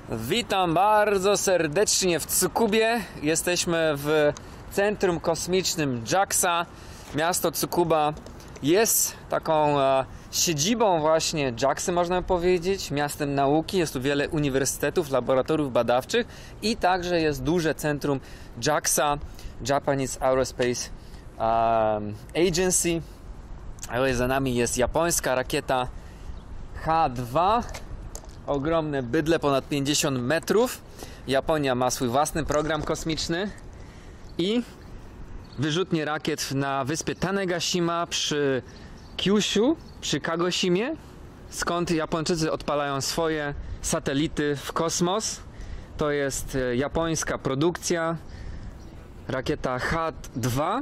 Witam bardzo serdecznie w Tsukubie. Jesteśmy w centrum kosmicznym JAXA. Miasto Tsukuba jest taką siedzibą właśnie JAXy, można powiedzieć, miastem nauki. Jest tu wiele uniwersytetów, laboratoriów badawczych i także jest duże centrum JAXA, Japanese Aerospace Agency. Za nami jest japońska rakieta H2. Ogromne bydle, ponad 50 metrów. Japonia ma swój własny program kosmiczny i wyrzutnie rakiet na wyspie Tanegashima przy Kyushu, przy Kagoshimie, skąd Japończycy odpalają swoje satelity w kosmos. To jest japońska produkcja, rakieta H2.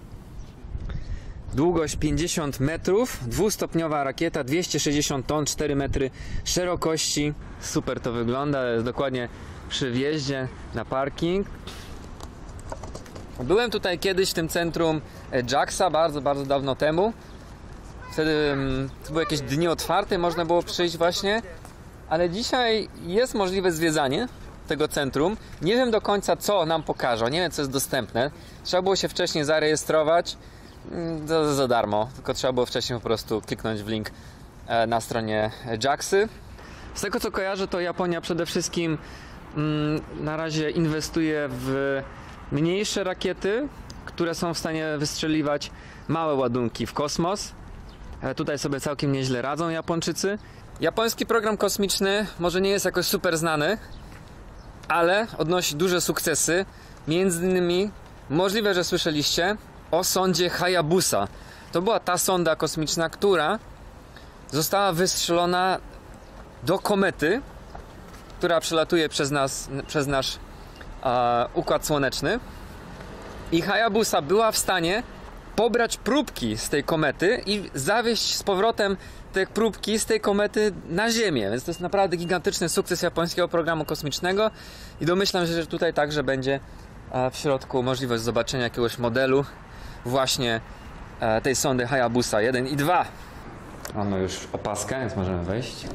Długość 50 metrów, dwustopniowa rakieta, 260 ton, 4 metry szerokości. Super to wygląda, jest dokładnie przy wjeździe na parking. Byłem tutaj kiedyś w tym centrum JAXA, bardzo dawno temu. Wtedy to były jakieś dni otwarte, można było przyjść właśnie. Ale dzisiaj jest możliwe zwiedzanie tego centrum. Nie wiem do końca, co nam pokażą, nie wiem, co jest dostępne. Trzeba było się wcześniej zarejestrować. Za darmo, tylko trzeba było wcześniej po prostu kliknąć w link na stronie JAXy. Z tego co kojarzę, to Japonia przede wszystkim na razie inwestuje w mniejsze rakiety, które są w stanie wystrzeliwać małe ładunki w kosmos. Tutaj sobie całkiem nieźle radzą Japończycy. Japoński program kosmiczny może nie jest jakoś super znany, ale odnosi duże sukcesy. Między innymi możliwe, że słyszeliście o sondzie Hayabusa. To była ta sonda kosmiczna, która została wystrzelona do komety, która przelatuje przez nasz układ słoneczny. I Hayabusa była w stanie pobrać próbki z tej komety i zawieźć z powrotem te próbki z tej komety na Ziemię. Więc to jest naprawdę gigantyczny sukces japońskiego programu kosmicznego i domyślam się, że tutaj także będzie w środku możliwość zobaczenia jakiegoś modelu właśnie tej sondy Hayabusa 1 i 2. Mamy już opaskę, więc możemy wejść.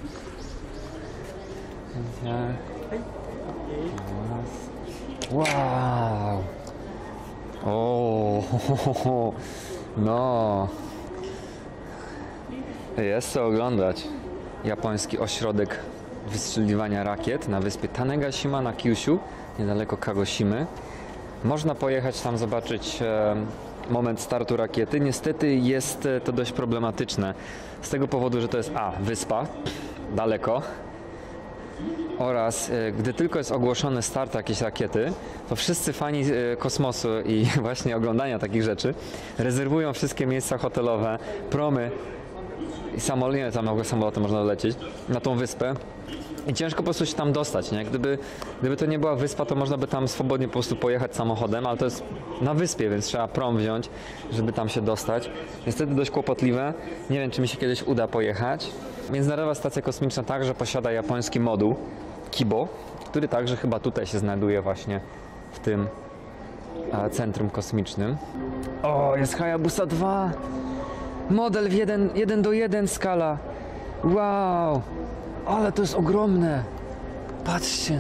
Wow! O, no. Jest co oglądać. Japoński ośrodek wystrzeliwania rakiet na wyspie Tanegashima na Kyushu, niedaleko Kagoshimy. Można pojechać tam zobaczyć moment startu rakiety. Niestety jest to dość problematyczne z tego powodu, że to jest wyspa daleko oraz gdy tylko jest ogłoszony start jakiejś rakiety, to wszyscy fani kosmosu i właśnie oglądania takich rzeczy rezerwują wszystkie miejsca hotelowe, promy i samolotem można lecieć na tą wyspę. I ciężko po prostu się tam dostać, nie? Gdyby to nie była wyspa, to można by tam swobodnie po prostu pojechać samochodem, ale to jest na wyspie, więc trzeba prom wziąć, żeby tam się dostać. Niestety dość kłopotliwe. Nie wiem, czy mi się kiedyś uda pojechać. Międzynarodowa Stacja Kosmiczna także posiada japoński moduł Kibo, który także chyba tutaj się znajduje właśnie w tym centrum kosmicznym. O, jest Hayabusa 2! Model w 1:1 skala. Wow! Ale to jest ogromne! Patrzcie!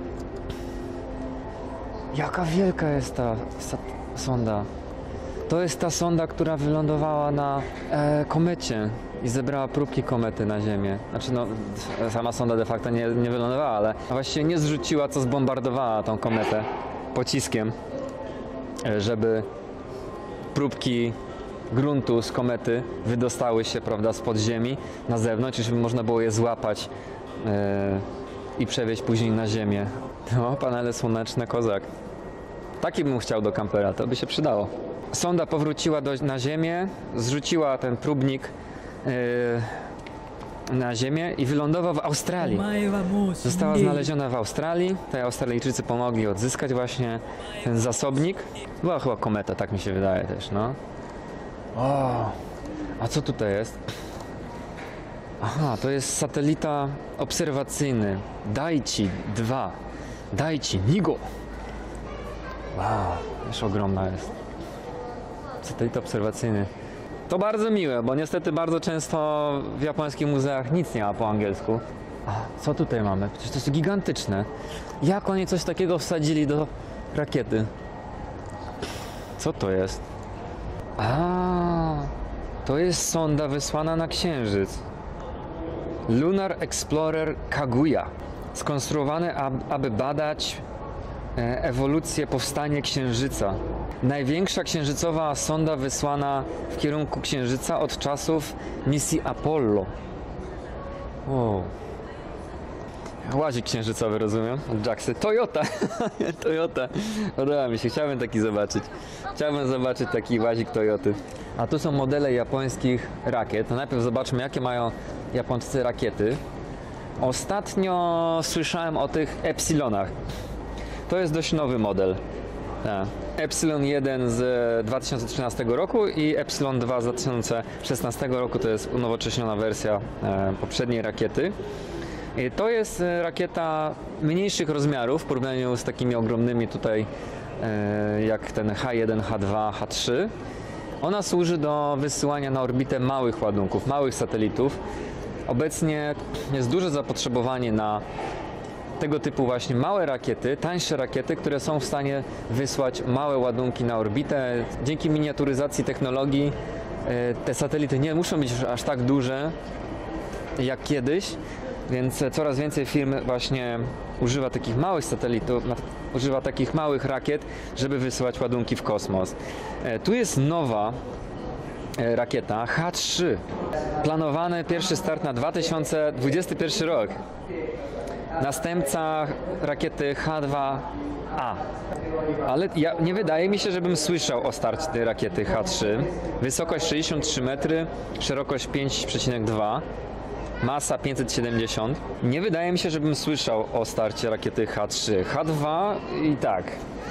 Jaka wielka jest ta sonda. To jest ta sonda, która wylądowała na komecie i zebrała próbki komety na Ziemię. Znaczy no, sama sonda de facto nie wylądowała, ale właściwie nie zrzuciła, co zbombardowała tą kometę pociskiem, żeby próbki gruntu z komety wydostały się, prawda, spod ziemi na zewnątrz, żeby można było je złapać i przewieźć później na ziemię. No, panele słoneczne, kozak. Taki bym chciał do kampera, to by się przydało. Sonda powróciła na ziemię, zrzuciła ten próbnik na ziemię i wylądował w Australii. Została znaleziona w Australii. Tutaj Australijczycy pomogli odzyskać właśnie ten zasobnik. Była chyba kometa, tak mi się wydaje też, no. O, a co tutaj jest? Aha, to jest satelita obserwacyjny Daiichi 2. Daiichi Nigo. Wow, już ogromna jest. Satelita obserwacyjny. To bardzo miłe, bo niestety bardzo często w japońskich muzeach nic nie ma po angielsku. A co tutaj mamy? Przecież to jest gigantyczne. Jak oni coś takiego wsadzili do rakiety? Co to jest? A, to jest sonda wysłana na Księżyc. Lunar Explorer Kaguya. Skonstruowane, aby badać ewolucję, powstanie Księżyca. Największa księżycowa sonda wysłana w kierunku Księżyca od czasów misji Apollo. Wow. Łazik księżycowy, rozumiem? Od Jacksy. Toyota! Toyota. Podoba mi się. Chciałbym taki zobaczyć. Chciałbym zobaczyć taki łazik Toyoty. A tu są modele japońskich rakiet. To najpierw zobaczmy, jakie mają japońscy rakiety. Ostatnio słyszałem o tych Epsilonach. To jest dość nowy model. Epsilon 1 z 2013 roku i Epsilon 2 z 2016 roku. To jest unowocześniona wersja poprzedniej rakiety. I to jest rakieta mniejszych rozmiarów w porównaniu z takimi ogromnymi tutaj jak ten H1, H2, H3. Ona służy do wysyłania na orbitę małych ładunków, małych satelitów. Obecnie jest duże zapotrzebowanie na tego typu właśnie małe rakiety, tańsze rakiety, które są w stanie wysłać małe ładunki na orbitę. Dzięki miniaturyzacji technologii te satelity nie muszą być aż tak duże jak kiedyś, więc coraz więcej firm właśnie używa takich małych satelitów, używa takich małych rakiet, żeby wysyłać ładunki w kosmos. Tu jest nowa rakieta H3. Planowany pierwszy start na 2021 rok. Następca rakiety H2A. Ale nie wydaje mi się, żebym słyszał o starcie tej rakiety H3. Wysokość 63 metry, szerokość 5,2, masa 570. Nie wydaje mi się, żebym słyszał o starcie rakiety H3. H2 i tak.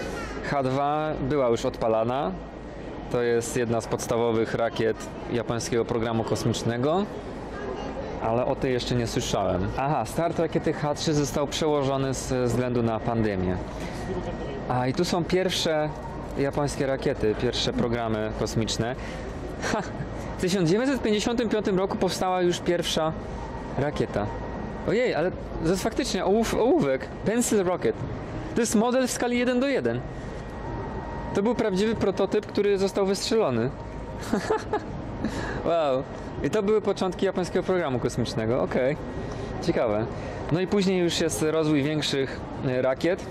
H2 była już odpalana. To jest jedna z podstawowych rakiet japońskiego programu kosmicznego. Ale o tej jeszcze nie słyszałem. Aha, start rakiety H3 został przełożony ze względu na pandemię. A i tu są pierwsze japońskie rakiety, pierwsze programy kosmiczne. Ha, w 1955 roku powstała już pierwsza rakieta. Ojej, ale to jest faktycznie ołówek. Pencil Rocket. To jest model w skali 1:1. To był prawdziwy prototyp, który został wystrzelony. Wow. I to były początki japońskiego programu kosmicznego. Okej. Ciekawe. No i później już jest rozwój większych rakiet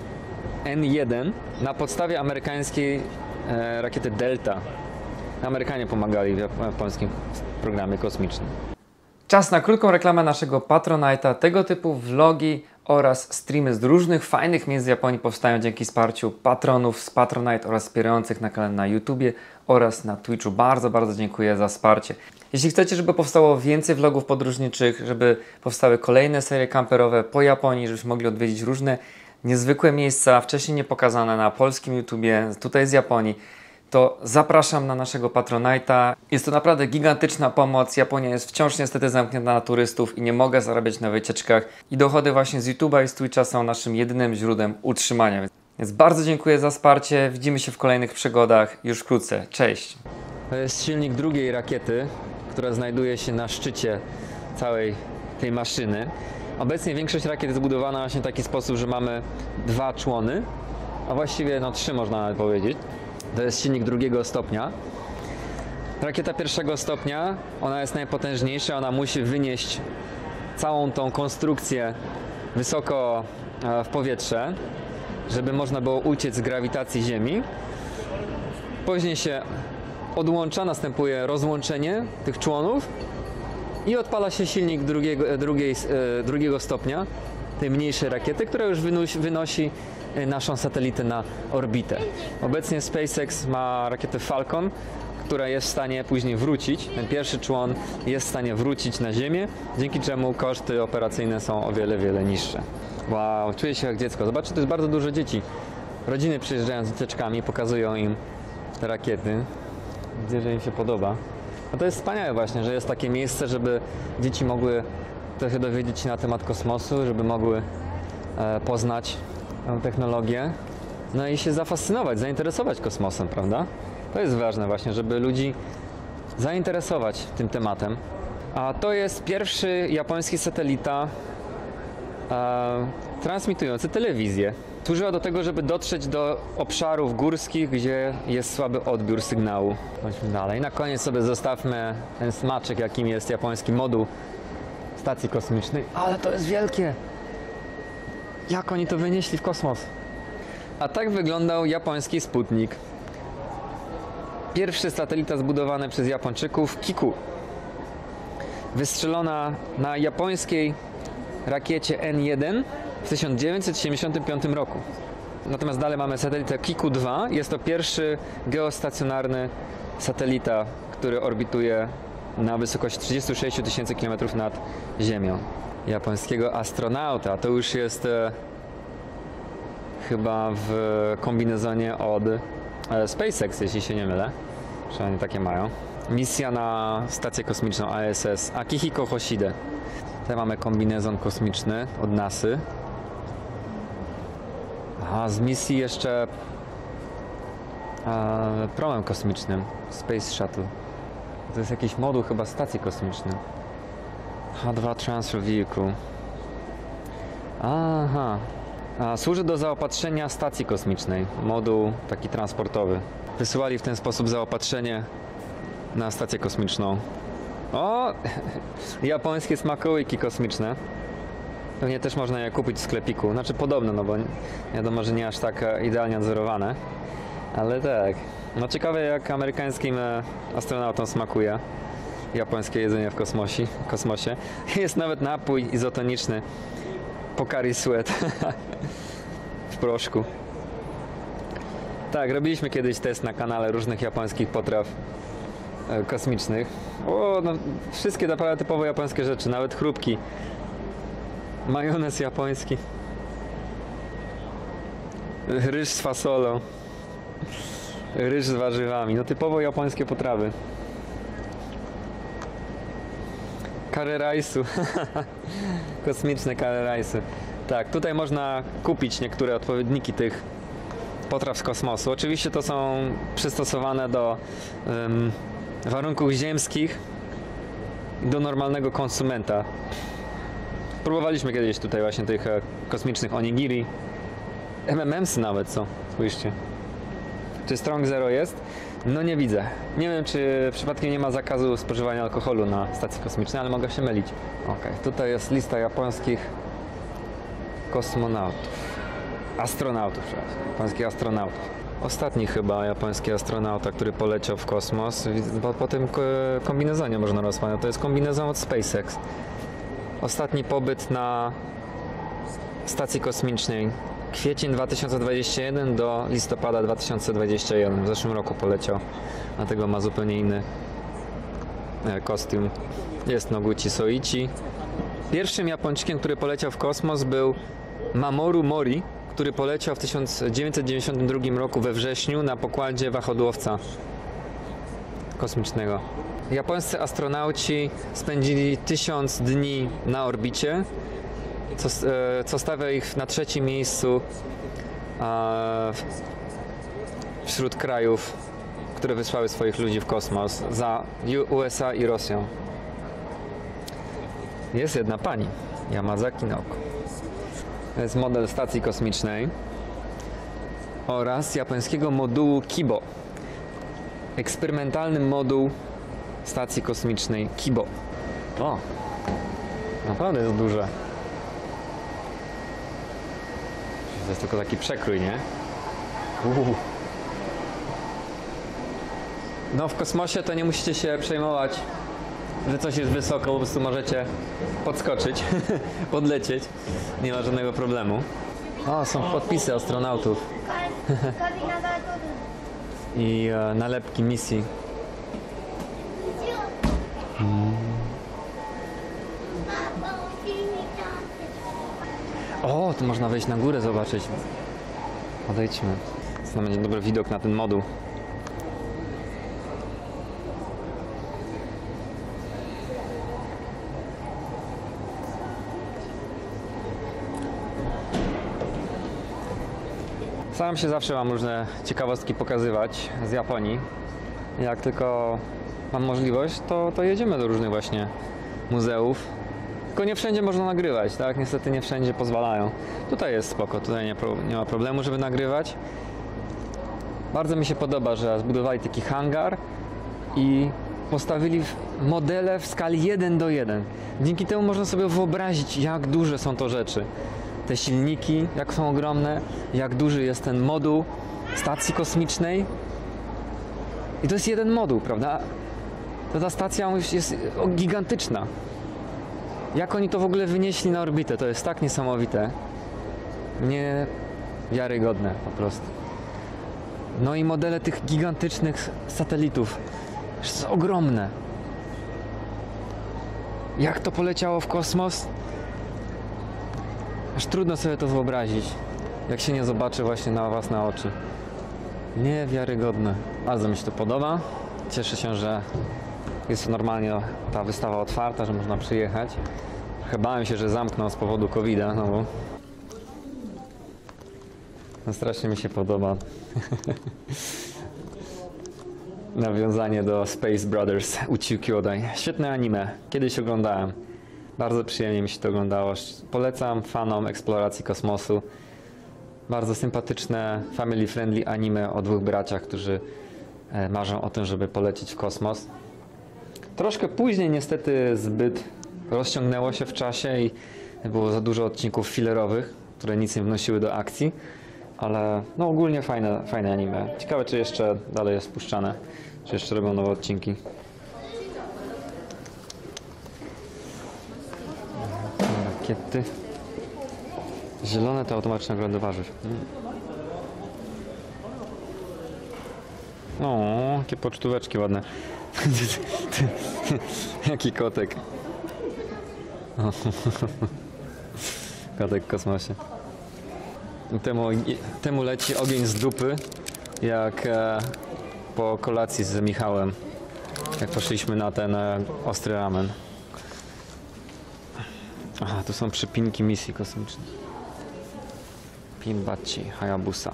N1 na podstawie amerykańskiej rakiety Delta. Amerykanie pomagali w japońskim programie kosmicznym. Czas na krótką reklamę naszego Patronite'a. Tego typu vlogi oraz streamy z różnych fajnych miejsc w Japonii powstają dzięki wsparciu patronów z Patronite oraz wspierających na kanale na YouTubie oraz na Twitchu. Bardzo, bardzo dziękuję za wsparcie. Jeśli chcecie, żeby powstało więcej vlogów podróżniczych, żeby powstały kolejne serie kamperowe po Japonii, żebyśmy mogli odwiedzić różne niezwykłe miejsca, wcześniej niepokazane na polskim YouTubie, tutaj z Japonii, to zapraszam na naszego Patronite'a. Jest to naprawdę gigantyczna pomoc. Japonia jest wciąż niestety zamknięta na turystów i nie mogę zarabiać na wycieczkach. I dochody właśnie z YouTube'a i z Twitcha są naszym jedynym źródłem utrzymania. Więc bardzo dziękuję za wsparcie. Widzimy się w kolejnych przygodach już wkrótce. Cześć! To jest silnik drugiej rakiety, która znajduje się na szczycie całej tej maszyny. Obecnie większość rakiet jest zbudowana właśnie w taki sposób, że mamy dwa człony, a właściwie no 3 można nawet powiedzieć. To jest silnik drugiego stopnia. Rakieta pierwszego stopnia, ona jest najpotężniejsza, ona musi wynieść całą tą konstrukcję wysoko w powietrze, żeby można było uciec z grawitacji Ziemi. Później się odłącza, następuje rozłączenie tych członów i odpala się silnik drugiego stopnia, tej mniejszej rakiety, która już wynosi naszą satelitę na orbitę. Obecnie SpaceX ma rakietę Falcon, która jest w stanie później wrócić. Ten pierwszy człon jest w stanie wrócić na Ziemię, dzięki czemu koszty operacyjne są o wiele, wiele niższe. Wow, czuję się jak dziecko. Zobaczcie, to jest bardzo dużo dzieci. Rodziny przyjeżdżają z dzieciaczkami, pokazują im te rakiety. Widzę, że im się podoba. No to jest wspaniałe właśnie, że jest takie miejsce, żeby dzieci mogły trochę dowiedzieć się na temat kosmosu, żeby mogły poznać tę technologię, no i się zafascynować, zainteresować kosmosem, prawda? To jest ważne właśnie, żeby ludzi zainteresować tym tematem. A to jest pierwszy japoński satelita transmitujący telewizję. Służyła do tego, żeby dotrzeć do obszarów górskich, gdzie jest słaby odbiór sygnału. Chodźmy dalej. Na koniec sobie zostawmy ten smaczek, jakim jest japoński moduł stacji kosmicznej. Ale to jest wielkie! Jak oni to wynieśli w kosmos? A tak wyglądał japoński Sputnik. Pierwszy satelita zbudowany przez Japończyków, Kiku. Wystrzelona na japońskiej rakiecie N1 w 1975 roku. Natomiast dalej mamy satelitę Kiku-2. Jest to pierwszy geostacjonarny satelita, który orbituje na wysokości 36 000 km nad Ziemią. Japońskiego astronauta. To już jest chyba w kombinezonie od SpaceX, jeśli się nie mylę. Że oni takie mają. Misja na stację kosmiczną ISS Akihiko Hoshide. Tutaj mamy kombinezon kosmiczny od NASY. A z misji jeszcze promem kosmicznym Space Shuttle. To jest jakiś moduł chyba stacji kosmicznej. H2 Transfer Vehicle. Aha. Służy do zaopatrzenia stacji kosmicznej. Moduł taki transportowy. Wysyłali w ten sposób zaopatrzenie na stację kosmiczną. O! Japońskie smakołyki kosmiczne. Pewnie też można je kupić w sklepiku. Znaczy podobno, no bo wiadomo, że nie aż tak idealnie nadzorowane. Ale tak. No ciekawe, jak amerykańskim astronautom smakuje japońskie jedzenie w kosmosie. Jest nawet napój izotoniczny Pocari Sweat w proszku. Tak, robiliśmy kiedyś test na kanale różnych japońskich potraw kosmicznych. O, no, wszystkie naprawdę typowo japońskie rzeczy, nawet chrupki. Majonez japoński. Ryż z fasolą. Ryż z warzywami. No typowo japońskie potrawy. Curry rice'u. Kosmiczne curry rice'y. Tak, tutaj można kupić niektóre odpowiedniki tych potraw z kosmosu. Oczywiście to są przystosowane do warunków ziemskich i do normalnego konsumenta. Próbowaliśmy kiedyś tutaj właśnie tych kosmicznych onigiri. MMMsy nawet są, spójrzcie. Czy Strong Zero jest? No nie widzę. Nie wiem, czy przypadkiem nie ma zakazu spożywania alkoholu na stacji kosmicznej, ale mogę się mylić. Ok, tutaj jest lista japońskich kosmonautów. Astronautów, przepraszam. Japońskich astronautów. Ostatni chyba japoński astronauta, który poleciał w kosmos. Po tym kombinezonie można rozmawiać. To jest kombinezon od SpaceX. Ostatni pobyt na stacji kosmicznej. Kwiecień 2021 do listopada 2021. W zeszłym roku poleciał. Dlatego ma zupełnie inny kostium. Jest Noguchi Soichi. Pierwszym Japończykiem, który poleciał w kosmos, był Mamoru Mori, który poleciał w 1992 roku we wrześniu na pokładzie wachodłowca kosmicznego. Japońscy astronauci spędzili 1000 dni na orbicie, co stawia ich na trzecim miejscu wśród krajów, które wysłały swoich ludzi w kosmos, za USA i Rosją. Jest jedna pani, Yamazaki Naoko. To jest model stacji kosmicznej oraz japońskiego modułu Kibo. Eksperymentalny moduł stacji kosmicznej Kibo. O, naprawdę jest duże. To jest tylko taki przekrój, nie? No w kosmosie to nie musicie się przejmować, że coś jest wysoko, po prostu możecie podskoczyć, podlecieć. Nie ma żadnego problemu. O, są podpisy astronautów. I nalepki misji. O, tu można wejść na górę, zobaczyć. Odejdźmy. To będzie dobry widok na ten moduł. Staram się zawsze wam różne ciekawostki pokazywać z Japonii. Jak tylko mam możliwość, to jedziemy do różnych właśnie muzeów Tylko nie wszędzie można nagrywać, tak? Niestety nie wszędzie pozwalają. Tutaj jest spoko, tutaj nie ma problemu, żeby nagrywać. Bardzo mi się podoba, że zbudowali taki hangar i postawili modele w skali 1:1. Dzięki temu można sobie wyobrazić, jak duże są to rzeczy. Te silniki, jak są ogromne, jak duży jest ten moduł stacji kosmicznej. I to jest jeden moduł, prawda? Ta stacja już jest gigantyczna. Jak oni to w ogóle wynieśli na orbitę, to jest tak niesamowite. Niewiarygodne po prostu. No i modele tych gigantycznych satelitów są ogromne. Jak to poleciało w kosmos? Aż trudno sobie to wyobrazić, jak się nie zobaczy właśnie na własne oczy. Niewiarygodne. Bardzo mi się to podoba. Cieszę się, że jest normalnie ta wystawa otwarta, że można przyjechać. Trochę bałem się, że zamkną z powodu COVID-a, no bo no strasznie mi się podoba. Nawiązanie do Space Brothers, Uchiu Kyodai. Świetne anime. Kiedyś oglądałem. Bardzo przyjemnie mi się to oglądało. Polecam fanom eksploracji kosmosu. Bardzo sympatyczne, family friendly anime o dwóch braciach, którzy marzą o tym, żeby polecieć w kosmos. Troszkę później niestety zbyt rozciągnęło się w czasie i było za dużo odcinków fillerowych, które nic nie wnosiły do akcji. Ale no ogólnie fajne anime. Ciekawe, czy jeszcze dalej jest puszczane, czy jeszcze robią nowe odcinki. Rakiety. Zielone to automatyczne oglądy warzyw. O, jakie pocztóweczki ładne. Jaki kotek. Kotek w kosmosie. Temu leci ogień z dupy, jak po kolacji z Michałem, jak poszliśmy na ten ostry ramen. Aha, tu są przypinki misji kosmicznej. Pinbachi, Hayabusa.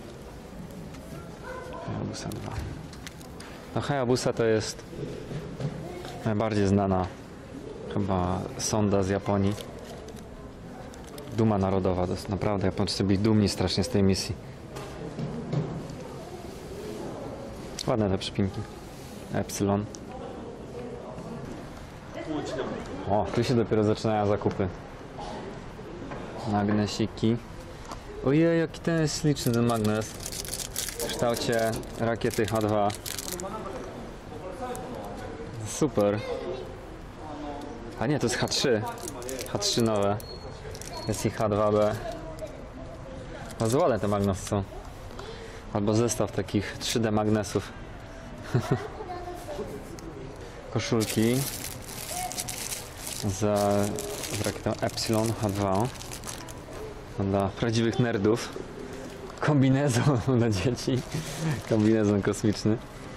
Hayabusa 2. No Hayabusa to jest najbardziej znana chyba sonda z Japonii. Duma narodowa, to jest naprawdę, Japończycy byli dumni strasznie z tej misji. Ładne te przypinki. Epsilon. O, tu się dopiero zaczynają zakupy. Magnesiki. Ojej, jaki ten jest liczny ten magnes. W kształcie rakiety H2. Super. A nie, to jest H3. H3 nowe. Jest ich H2B. Bardzo ładne te magnesy są. Albo zestaw takich 3D magnesów. Koszulki z rakietą Epsilon H2. Dla prawdziwych nerdów. Kombinezon dla dzieci. Kombinezon kosmiczny.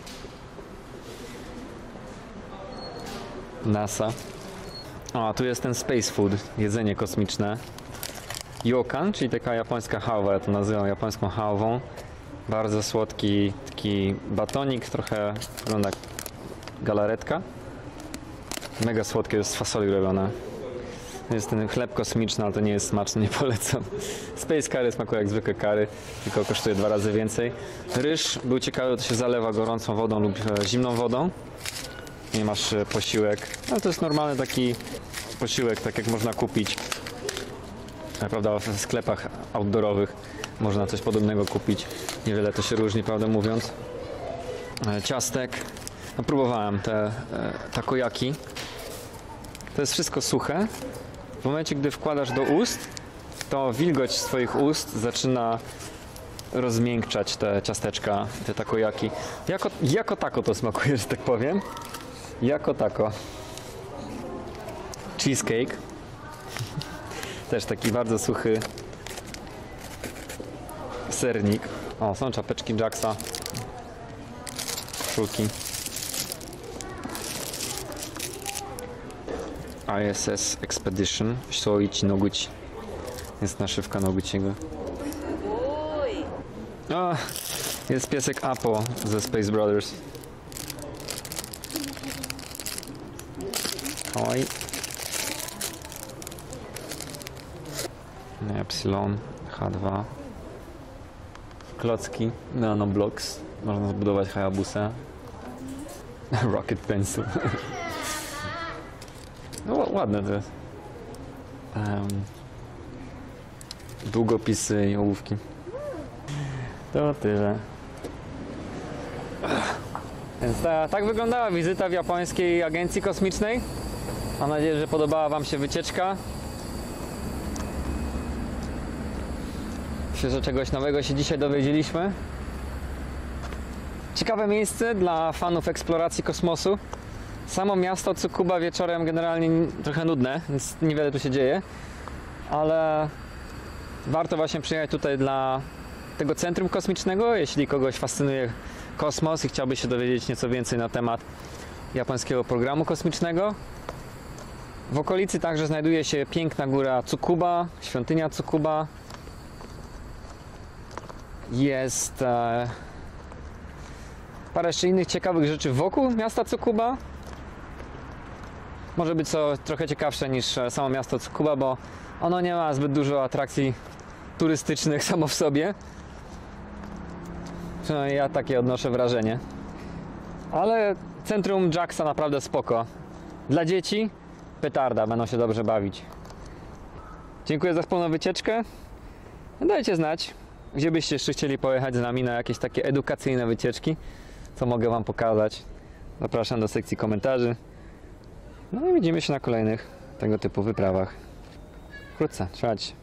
NASA. O, a tu jest ten Space Food, jedzenie kosmiczne. Yokan, czyli taka japońska hałwa, ja to nazywam japońską hałwą. Bardzo słodki taki batonik, trochę wygląda jak galaretka. Mega słodkie, jest z fasoli robione. Jest ten chleb kosmiczny, ale to nie jest smaczne, nie polecam. Space curry smakuje jak zwykłe curry, tylko kosztuje 2 razy więcej. Ryż był ciekawy, to się zalewa gorącą wodą lub zimną wodą. Nie masz posiłek, ale to jest normalny taki posiłek, tak jak można kupić. Prawda, w sklepach outdoorowych można coś podobnego kupić. Niewiele to się różni, prawdę mówiąc. Ciastek. No, próbowałem te takoyaki. To jest wszystko suche. W momencie, gdy wkładasz do ust, to wilgoć swoich ust zaczyna rozmiękczać te ciasteczka, te takoyaki. Jako tako to smakuje, że tak powiem. Jako tako. Cheesecake. Też taki bardzo suchy sernik. O, są czapeczki Jacksa. Szulki. ISS Expedition. Shoichi Noguchi. Jest naszywka Noguchiego. O, jest piesek Apo ze Space Brothers. Oj. Epsilon H2. Klocki Nanoblocks. Można zbudować Hayabusę. Rocket Pencil. No ładne to jest. Długopisy i ołówki. To tyle. Więc tak wyglądała wizyta w japońskiej agencji kosmicznej. Mam nadzieję, że podobała Wam się wycieczka. Myślę, że czegoś nowego się dzisiaj dowiedzieliśmy. Ciekawe miejsce dla fanów eksploracji kosmosu. Samo miasto Tsukuba wieczorem generalnie trochę nudne, więc niewiele tu się dzieje. Ale warto właśnie przyjechać tutaj dla tego centrum kosmicznego, jeśli kogoś fascynuje kosmos i chciałby się dowiedzieć nieco więcej na temat japońskiego programu kosmicznego. W okolicy także znajduje się piękna góra Tsukuba, świątynia Tsukuba. Jest parę jeszcze innych ciekawych rzeczy wokół miasta Tsukuba. Może być to trochę ciekawsze niż samo miasto Tsukuba, bo ono nie ma zbyt dużo atrakcji turystycznych samo w sobie. Przynajmniej ja takie odnoszę wrażenie. Ale centrum JAXA naprawdę spoko. Dla dzieci petarda, będą się dobrze bawić. Dziękuję za wspólną wycieczkę. Dajcie znać, gdzie byście jeszcze chcieli pojechać z nami na jakieś takie edukacyjne wycieczki, co mogę Wam pokazać. Zapraszam do sekcji komentarzy. No i widzimy się na kolejnych tego typu wyprawach. Wkrótce, trzymajcie się.